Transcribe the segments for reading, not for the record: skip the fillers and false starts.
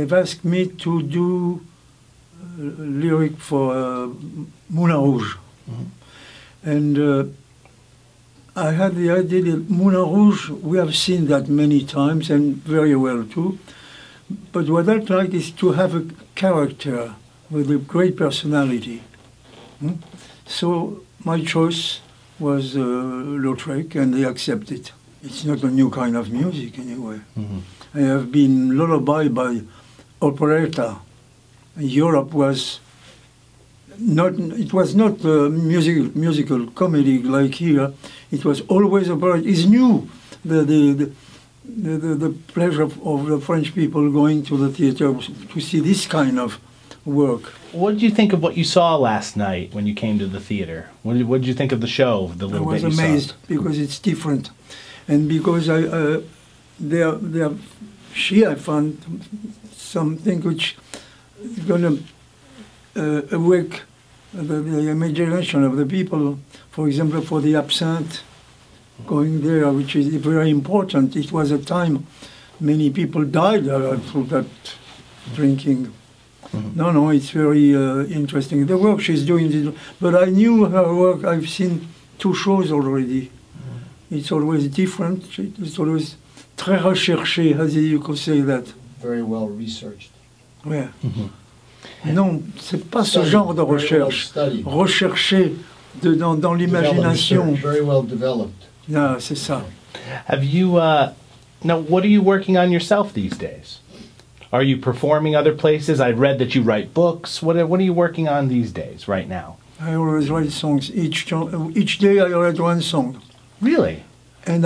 They've asked me to do lyric for Moulin Rouge. And I had the idea that Moulin Rouge, we have seen that many times and very well too. But what I'd like is to have a character with a great personality. So my choice was Lautrec, and they accepted. It's not a new kind of music anyway. I have been lullabied by operetta. Europe was not, it was not musical comedy like here. It was always operetta. It's new, the pleasure of the French people going to the theater to see this kind of work. What did you think of what you saw last night when you came to the theater? What did you think of the show, the little bit you saw? I was amazed because it's different. And because I found something which is going to awake the imagination of the people. For example, for the absinthe, going there, which is very important. It was a time many people died through that drinking. No, it's very interesting. The work she's doing, but I knew her work. I've seen 2 shows already. It's always different. It's always très recherché, as you could say that. Very well researched. Ouais. Non, c'est pas ce genre de recherche. Recherché dans l'imagination. Very well developed. Yeah, c'est ça. Have you, now what are you working on yourself these days? Are you performing other places? I've read that you write books. What are you working on these days, right now? I always write songs. Each day I write 1 song. Really? And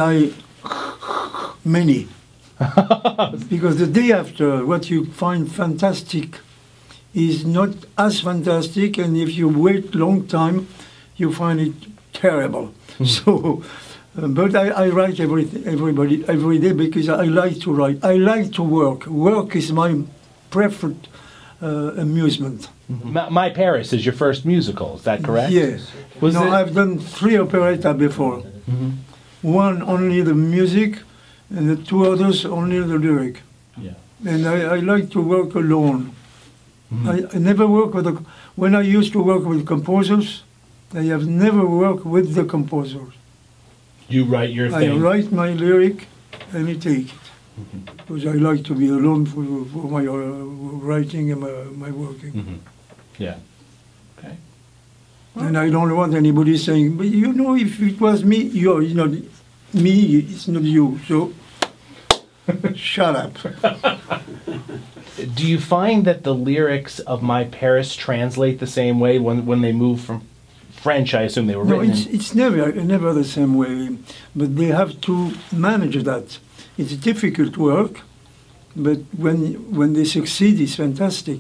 many. Because the day after, what you find fantastic is not as fantastic, and if you wait long time, you find it terrible. So, but I write every day because I like to write. I like to work. Work is my preferred amusement. My Paris is your first musical, is that correct? Yes. I've done 3 operetta before. 1 only the music, and the 2 others only the lyric. Yeah. And I like to work alone. I never work with when I used to work with composers, I have never worked with the composers. You write your thing. I write my lyric and I take it. Because I like to be alone for my writing and my working. Yeah. Okay. And I don't want anybody saying, but you know, if it was me, it's not me, it's not you. So, shut up. Do you find that the lyrics of My Paris translate the same way when they move from French? I assume they were written. No, it's never the same way. But they have to manage that. It's difficult work, but when they succeed, it's fantastic.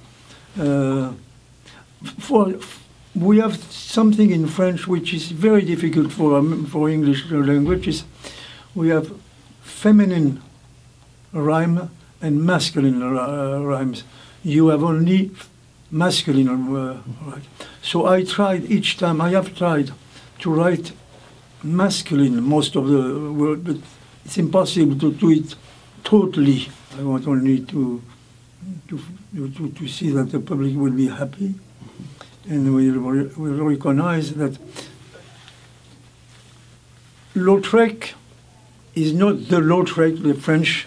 We have something in French which is very difficult for English languages. We have feminine rhyme and masculine rhymes. You have only masculine right. So I tried each time. I have tried to write masculine most of the word, but it's impossible to do it totally. I want only to see that the public will be happy. And we'll recognize that Lautrec is not the Lautrec the French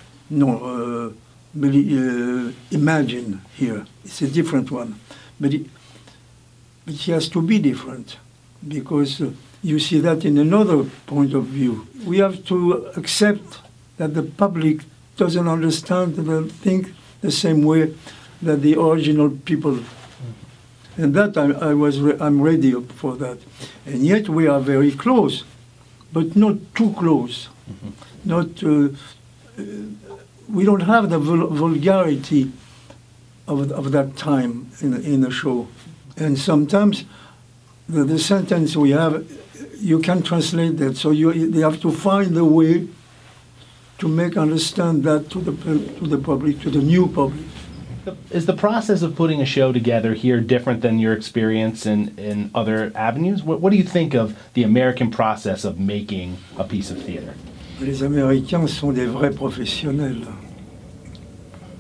imagine here. It's a different one. But it has to be different because you see that in another point of view. We have to accept that the public doesn't understand and think the same way that the original people. And that I'm ready for that. And yet we are very close, but not too close. Not we don't have the vulgarity of that time in the show. And sometimes the sentence we have, you can translate that. So they have to find a way to make understand that to the public, to the new public. Is the process of putting a show together here different than your experience in other avenues? What do you think of the American process of making a piece of theater? Les Américains sont des vrais professionnels.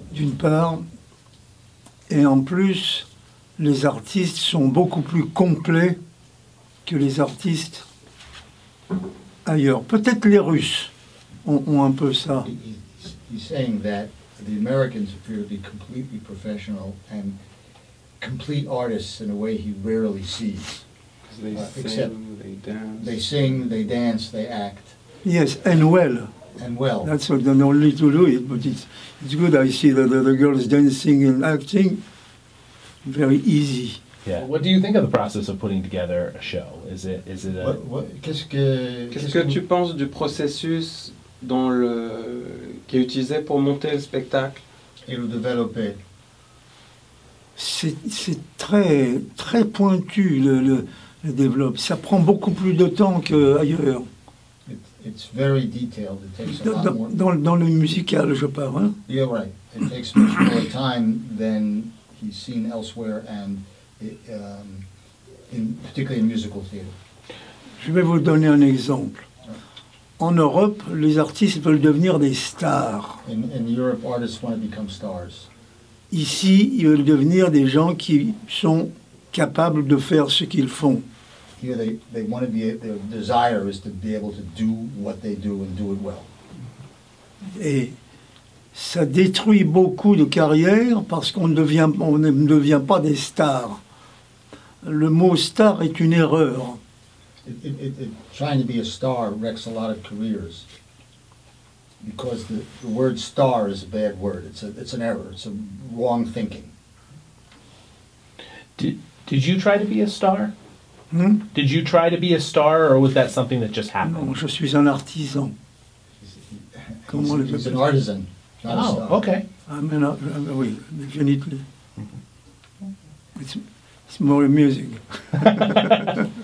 d'une part, et en plus, les artistes sont beaucoup plus complets que les artistes ailleurs. Peut-être les Russes ont un peu ça. He's saying that the Americans appear to be completely professional and complete artists in a way he rarely sees. They except sing, they dance. They sing, they dance, they act, Yes, and well. and well. That's not only to do it, but it's good. I see that the girls dancing and acting, very easy. Yeah. What do you think of the process of putting together a show? Is it a Qu'est-ce Qu'est-ce que tu penses du processus qui est utilisé pour monter le spectacle? Et le développer. C'est très, très pointu le développe. Ça prend beaucoup plus de temps qu'ailleurs. It's very detailed. It takes a lot more. Dans le musical, je parle. Hein? You're right. It takes much more time than he's seen elsewhere, and particularly in musical theater. Je vais vous donner un exemple. En Europe, les artistes veulent devenir des stars. In Europe, artists want to become stars. Ici, ils veulent devenir des gens qui sont capables de faire ce qu'ils font. Here, they want to be. Their desire is to be able to do what they do and do it well. Et ça détruit beaucoup de carrières parce qu'on ne devient pas des stars. Le mot star est une erreur. Trying to be a star wrecks a lot of careers because the word star is a bad word. It's an error. It's a wrong thinking. Did you try to be a star? Hmm? Did you try to be a star, or was that something that just happened? Non, je suis un artisan. Comment on He's l'appelle? an artisan, not a star. Oh, okay. Oui, definitely. It's more amusing.